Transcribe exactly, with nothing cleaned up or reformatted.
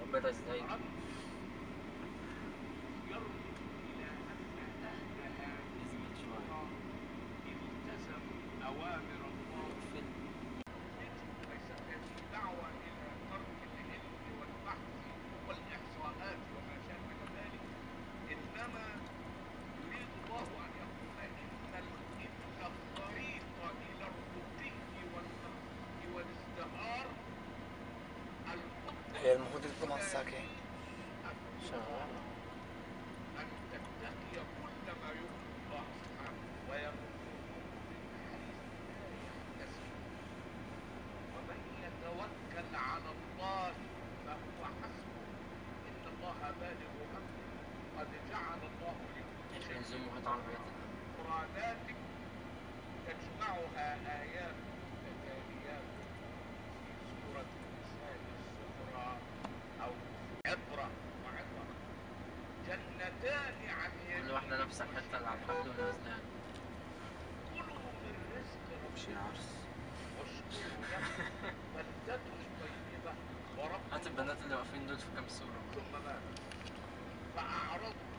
بدأ ازاي؟ يزمن شوية. التزموا أوامر الله فيلم. ليس هذه دعوة إلى ترك العلم والبحث والإحصاءات وما شابه ذلك، إنما يريد الله أن يقول إن إن الطريق إلى الرقي والازدهار هي المفروض تكون على الساعة كام؟ شغالة. أن تتقي كل ما يرضي الله سبحانه ويرزقه من حيث لا يحتسب، ومن يتوكل على الله فهو حسبه، إن الله بالغ أمره قد جعل الله لكل شيء مرادات تجمعها آيات متتاليات في سورة النساء الصغرى أو عبرة وعبرة. جنتان عن كل واحدة نفس الحتة اللي على الحبل ونازلين. كلوا من رزق مش ربكم عرس. واشكروا له بلدة طيبة ورب هات البنات اللي واقفين دول في كام صورة. ثم ماذا؟ فأعرضوا